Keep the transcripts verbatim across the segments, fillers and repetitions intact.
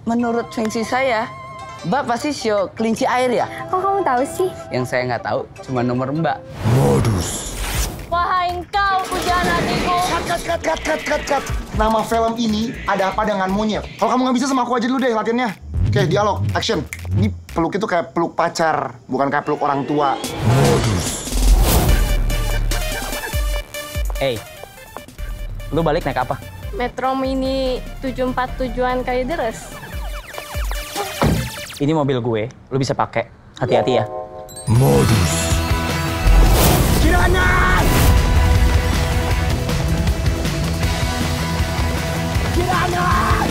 menurut feng shui saya, Mbak pasti show kelinci air ya? Kok kamu tahu sih? Yang saya nggak tahu cuma nomor Mbak. Modus. Wahai engkau pujaan hatiku. Cut, cut, cut, cut, cut, cut, cut. Nama film ini ada apa dengan monyet? Kalau kamu nggak bisa sama aku aja dulu deh latihannya. Oke, dialog, action. Ini peluk itu kayak peluk pacar, bukan kayak peluk orang tua. Modus. Eh, hey, lu balik naik apa? Metro Mini tujuh empat tujuan Kalideres. Ini mobil gue, lu bisa pakai. Hati-hati ya. Modus. Kirana! Kirana!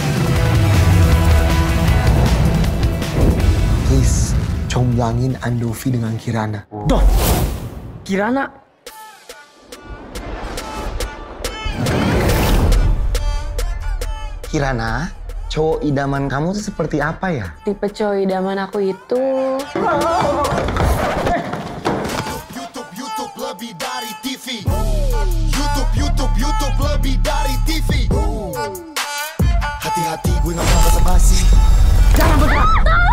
Please, comblangin Andovi dengan Kirana. Doh, Kirana. Kirana, cowok idaman kamu tuh seperti apa ya? Tipe cowok idaman aku itu... YouTube, YouTube lebih dari T V. YouTube, YouTube, YouTube lebih dari T V. Hati-hati gue gak pernah basa-basi. Jangan bergerak!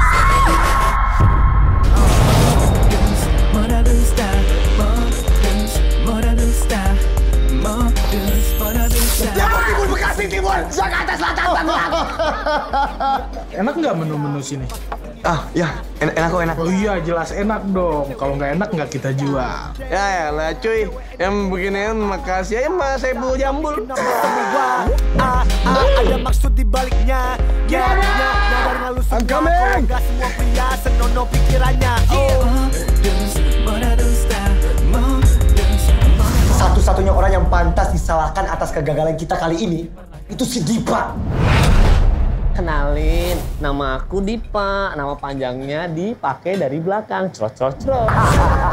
Timur, Timur, Bekasi, Timur, Jakarta Selatan, Tangerang. Enak nggak menu-menu sini? Ah, ya, enak, enak kok, enak. Oh iya, jelas enak dong. Kalau nggak enak nggak kita jual. Ya ya lah cuy, yang beginian makasih ya mas saya bulu jambul. Ah, ah, ada maksud di baliknya. Ya, ya, nyadar ngalus semua. I'm coming. Gak semua pria senonoh pikirannya. Oh. Satu-satunya orang yang pantas disalahkan atas kegagalan kita kali ini, itu si Dipa. Kenalin, nama aku Dipa. Nama panjangnya dipakai dari belakang. Crot, crot, crot.